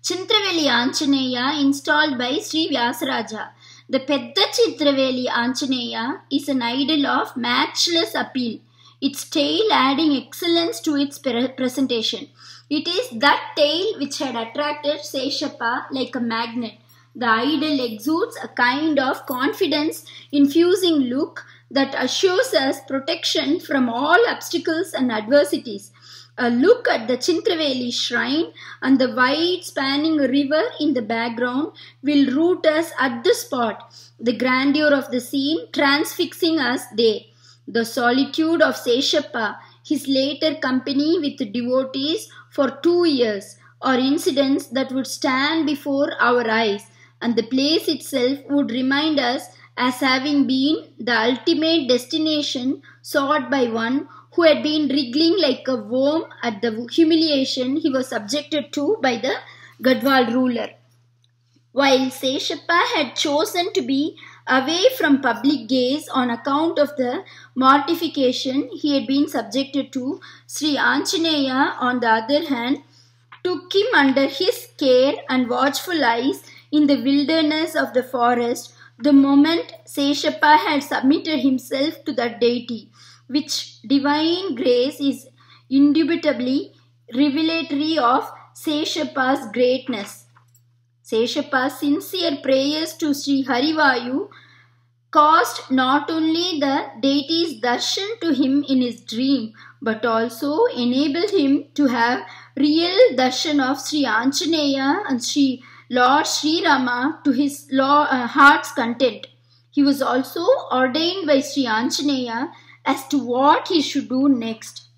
Chintraveli Anjaneya installed by Sri Vyasaraja. The Pedda Chintraveli Anjaneya is an idol of matchless appeal, its tale adding excellence to its presentation. It is that tale which had attracted Seshappa like a magnet. The idol exudes a kind of confidence-infusing look that assures us protection from all obstacles and adversities. A look at the Chintraveli shrine and the wide spanning river in the background will root us at the spot, the grandeur of the scene transfixing us there. The solitude of Seshappa, his later company with devotees for 2 years, are incidents that would stand before our eyes, and the place itself would remind us as having been the ultimate destination sought by one who had been wriggling like a worm at the humiliation he was subjected to by the Gadwal ruler. While Seshappa had chosen to be away from public gaze on account of the mortification he had been subjected to, Sri Anjaneya, on the other hand, took him under his care and watchful eyes in the wilderness of the forest the moment Seshappa had submitted himself to that deity, which divine grace is indubitably revelatory of Seshappa's greatness. Seshappa's sincere prayers to Sri Harivayu caused not only the deity's darshan to him in his dream, but also enabled him to have real darshan of Sri Anjaneya and Lord Sri Rama to his heart's content. He was also ordained by Sri Anjaneya as to what he should do next.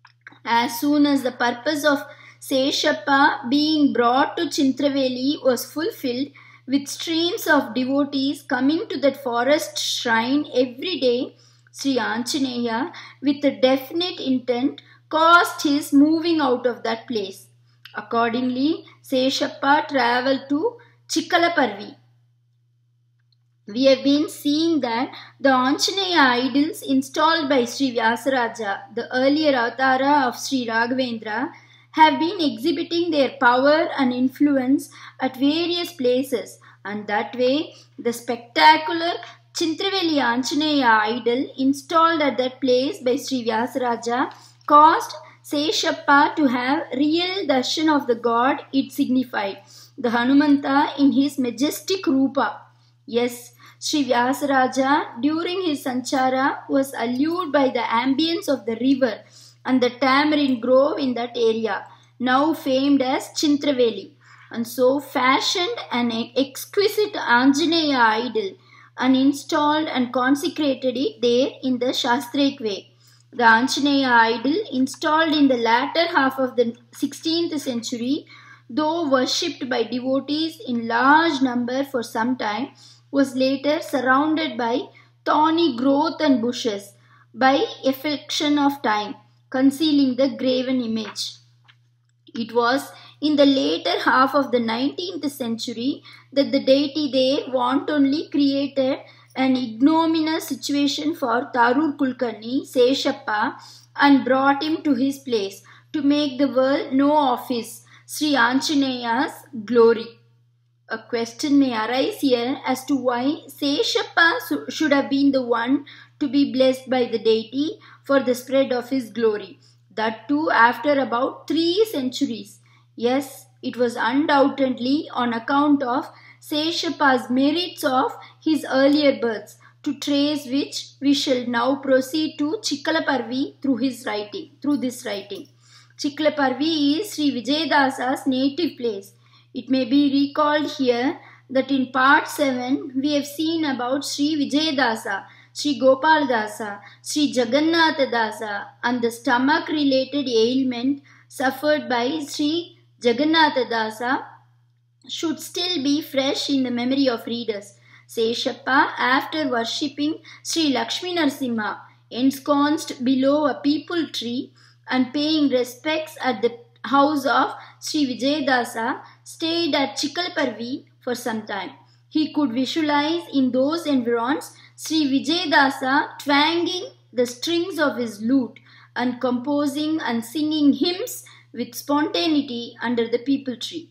As soon as the purpose of Seshappa being brought to Chintraveli was fulfilled, with streams of devotees coming to that forest shrine every day, Sri Anjaneya, with a definite intent, caused his moving out of that place. Accordingly, Seshappa travelled to Chikkalaparvi. We have been seeing that the Anjaneya idols installed by Sri Vyasaraja, the earlier avatara of Sri Raghavendra, have been exhibiting their power and influence at various places, and that way the spectacular Chintraveli Anjaneya idol installed at that place by Sri Vyasaraja caused Seshappa to have real darshan of the god it signified, the Hanumanta in his majestic rupa. Yes, Sri Vyasaraja during his sanchara was allured by the ambience of the river and the tamarind grove in that area, now famed as Chintraveli, and so fashioned an exquisite Anjaneya idol and installed and consecrated it there in the Shastric way. The Anjaneya idol, installed in the latter half of the 16th century, though worshipped by devotees in large number for some time, was later surrounded by thorny growth and bushes by affection of time, concealing the graven image. It was in the later half of the 19th century that the deity there wantonly created an ignominious situation for Tarur Kulkarni, Seshappa, and brought him to his place to make the world know of his Sri Anjaneya's glory. A question may arise here as to why Seshappa should have been the one to be blessed by the deity for the spread of his glory, that too after about 3 centuries. Yes, it was undoubtedly on account of Seshappa's merits of his earlier births, to trace which we shall now proceed to Chikkalaparvi through this writing. Chikkalaparvi is Sri Vijayadasa's native place. It may be recalled here that in part 7 we have seen about Sri Vijayadasa, Sri Gopaladasa, Sri Jagannatha and the stomach related ailment suffered by Sri Jagannatha should still be fresh in the memory of readers. Seshappa, after worshipping Sri Lakshmi Narasimha, ensconced below a peepul tree and paying respects at the house of Sri Vijayadasa, stayed at Chikkalaparvi for some time. He could visualize in those environs Sri Vijayadasa twanging the strings of his lute and composing and singing hymns with spontaneity under the peepul tree.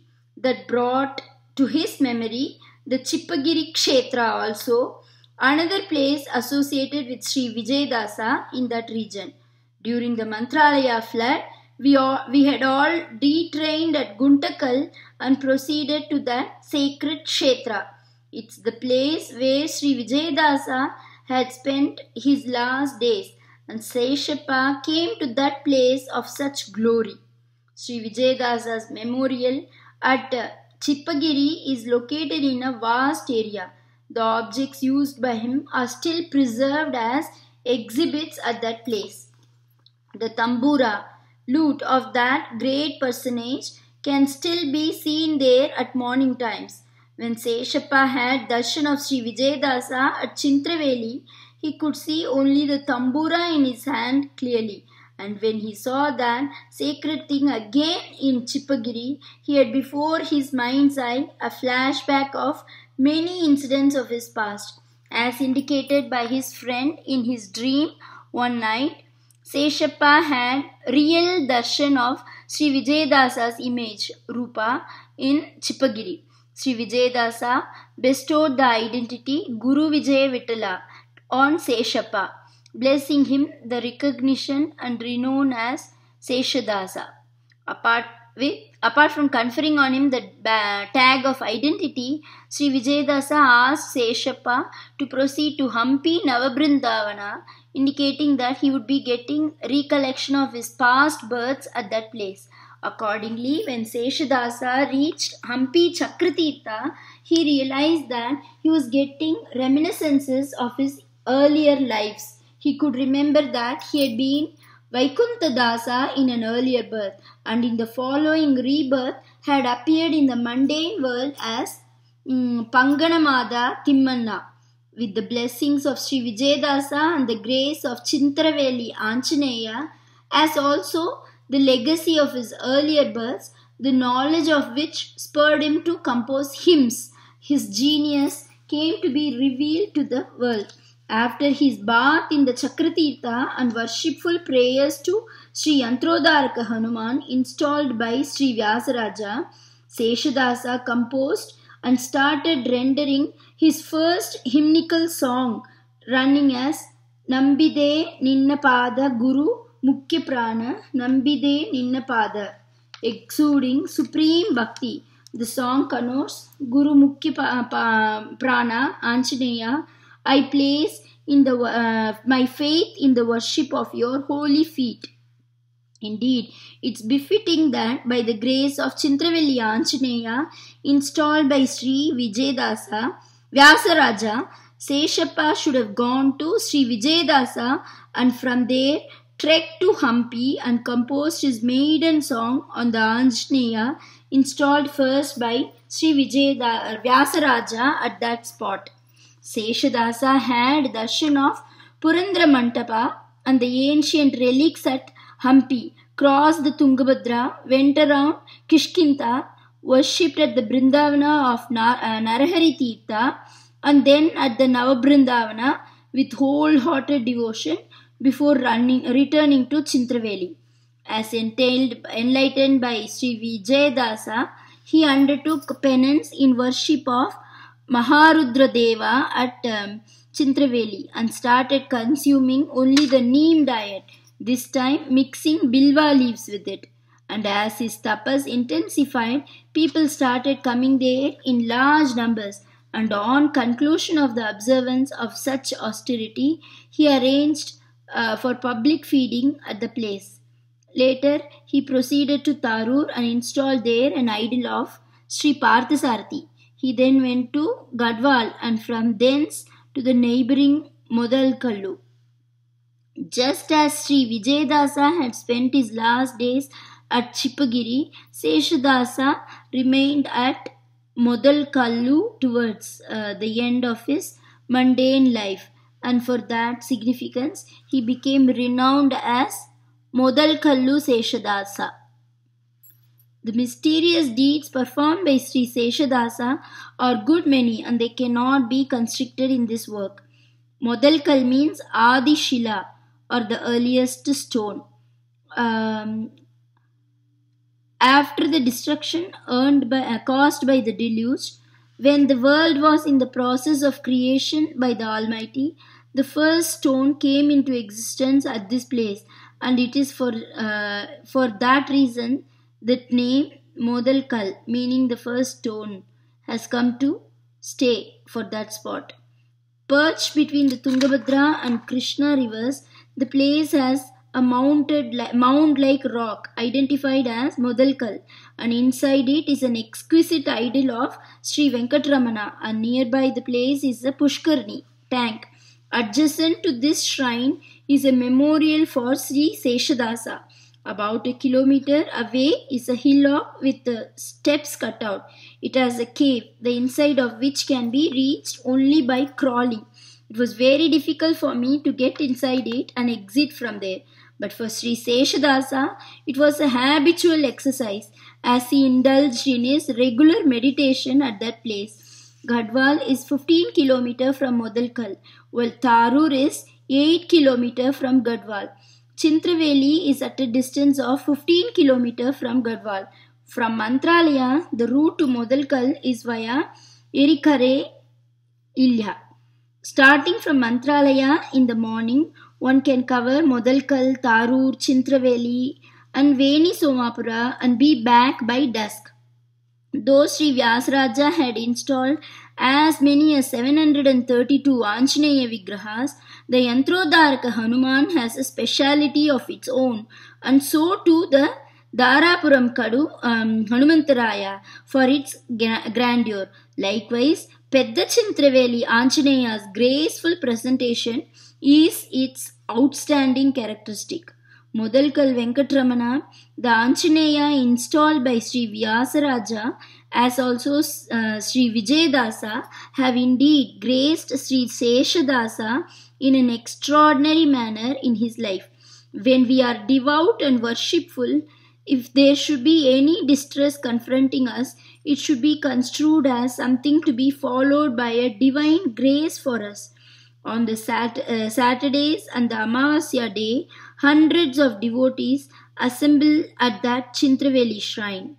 that brought to his memory the Chippagiri Kshetra also, another place associated with Sri Vijayadasa in that region. During the Mantralaya flood, we had all detrained at Guntakal and proceeded to that sacred Kshetra. It's the place where Sri Vijayadasa had spent his last days, and Seshappa came to that place of such glory. Sri Vijayadasa's memorial at Chippagiri is located in a vast area. The objects used by him are still preserved as exhibits at that place. The tambura, lute of that great personage, can still be seen there at morning times. When Seshappa had darshan of Sri Vijayadasa at Chintraveli, he could see only the tambura in his hand clearly. And when he saw that sacred thing again in Chippagiri, he had before his mind's eye a flashback of many incidents of his past. As indicated by his friend in his dream one night, Seshappa had real darshan of Sri Vijayadasa's image, Rupa, in Chippagiri. Sri Vijayadasa bestowed the identity Guru Vijay Vittala on Seshappa, blessing him the recognition and renown as Seshadasa. Apart from conferring on him the tag of identity, Sri Vijayadasa asked Seshappa to proceed to Hampi Navabrindavana, indicating that he would be getting recollection of his past births at that place. Accordingly, when Seshadasa reached Hampi Chakratirtha, he realized that he was getting reminiscences of his earlier lives. He could remember that he had been Vaikuntadasa in an earlier birth, and in the following rebirth had appeared in the mundane world as Panganamada Timmanna. With the blessings of Sri Vijayadasa and the grace of Chintraveli Anjaneya, as also the legacy of his earlier births, the knowledge of which spurred him to compose hymns, his genius came to be revealed to the world. After his bath in the Chakratirtha and worshipful prayers to Sri Yantrodharaka Hanuman installed by Sri Vyasaraja, Seshadasa composed and started rendering his first hymnical song, running as Nambide Ninnapada Guru Mukhya Prana Nambide Ninnapada, exuding supreme bhakti. The song connotes Guru Mukhya Prana Anjaneya. I place in the my faith in the worship of your holy feet. Indeed, it's befitting that by the grace of Chintraveli Anjaneya, installed by Sri Vijayadasa, Vyasaraja, Seshappa should have gone to Sri Vijayadasa and from there trekked to Hampi and composed his maiden song on the Anjaneya, installed first by Sri Vyasaraja at that spot. Seshadasa had darshan of Purandra Mantapa and the ancient relics at Hampi, crossed the Tungabhadra, went around Kishkinta, worshipped at the Brindavana of Narahari Tirtha, and then at the Navabrindavana with wholehearted devotion before returning to Chintraveli. As enlightened by Sri Vijayadasa, he undertook penance in worship of Maharudra Deva at Chintraveli and started consuming only the neem diet, this time mixing bilva leaves with it. And as his tapas intensified, people started coming there in large numbers, and on conclusion of the observance of such austerity, he arranged for public feeding at the place. Later, he proceeded to Tarur and installed there an idol of Sri Parthasarathi. He then went to Gadwal and from thence to the neighbouring Modalkallu. Just as Sri Vijayadasa had spent his last days at Chippagiri, Seshadasa remained at Modalkallu towards the end of his mundane life, and for that significance he became renowned as Modalkallu Seshadasa. The mysterious deeds performed by Sri Seshadasa are good many and they cannot be constricted in this work. Modalkal means Adi Shila or the earliest stone. After the destruction caused by the deluge, when the world was in the process of creation by the Almighty, the first stone came into existence at this place, and it is for that reason that name Modal Kal, meaning the first stone, has come to stay for that spot. Perched between the Tungabhadra and Krishna rivers, the place has a mound-like rock identified as Modalkal, and inside it is an exquisite idol of Sri Venkatramana, and nearby the place is a Pushkarni tank. Adjacent to this shrine is a memorial for Sri Seshadasa. About a kilometer away is a hillock with the steps cut out. It has a cave, the inside of which can be reached only by crawling. It was very difficult for me to get inside it and exit from there. But for Sri Seshadasa, it was a habitual exercise as he indulged in his regular meditation at that place. Gadwal is 15 km from Modalkal, while Tarur is 8 km from Gadwal. Chintraveli is at a distance of 15 km from Gadwal. From Mantralaya, the route to Modalkal is via Erikare Ilya. Starting from Mantralaya in the morning, one can cover Modalkal, Tarur, Chintraveli and Veni Somapura and be back by dusk. Though Sri Vyasaraja had installed as many as 732 Anjaneya Vigrahas, the Yantrodharaka Hanuman has a speciality of its own, and so too the Dharapuram Kadu Hanumantaraya for its grandeur. Likewise, Pedda Chintraveli Anjaneya's graceful presentation is its outstanding characteristic. Modalkal Venkatramana, the Anjaneya installed by Sri Vyasaraja, as also Sri Vijayadasa, have indeed graced Sri Seshadasa in an extraordinary manner in his life. When we are devout and worshipful, if there should be any distress confronting us, it should be construed as something to be followed by a divine grace for us. On the Saturdays and the Amavasya day, hundreds of devotees assemble at that Chintraveli shrine.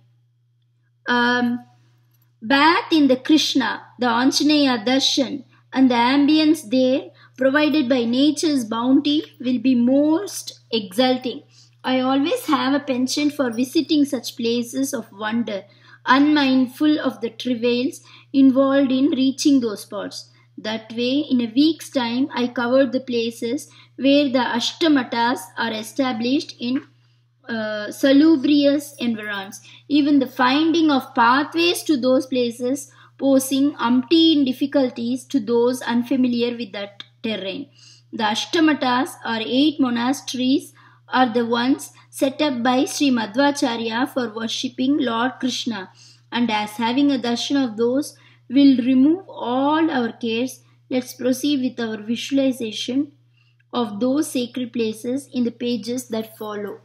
Bath in the Krishna, the Anjaneya Darshan, and the ambience there provided by nature's bounty will be most exalting. I always have a penchant for visiting such places of wonder, unmindful of the travails involved in reaching those spots. That way, in a week's time, I covered the places where the Ashtamatas are established in salubrious environs. Even the finding of pathways to those places posing umpteen difficulties to those unfamiliar with that terrain. The Ashtamatas, or 8 monasteries, are the ones set up by Sri Madhvacharya for worshipping Lord Krishna, and as having a darshan of those will remove all our cares, let's proceed with our visualization of those sacred places in the pages that follow.